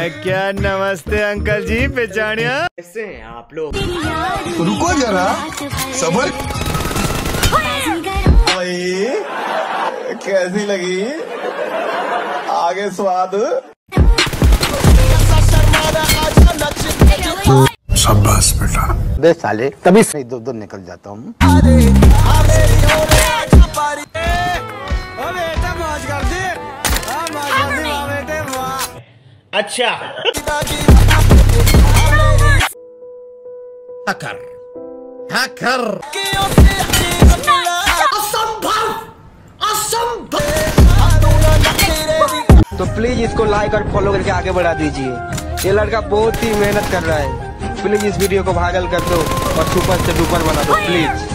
क्या नमस्ते अंकल जी, पहचानिया? कैसे हैं आप लोग? रुको जरा, सबर। कैसी लगी आगे स्वाद? शाबाश बेटा। बे साले तभी से इधर उधर निकल जाता हूँ। अच्छा हैकर हैकर तो प्लीज इसको लाइक और फॉलो करके आगे बढ़ा दीजिए। ये लड़का बहुत ही मेहनत कर रहा है। प्लीज इस वीडियो को वायरल कर दो और सुपर से डुपर बना दो प्लीज।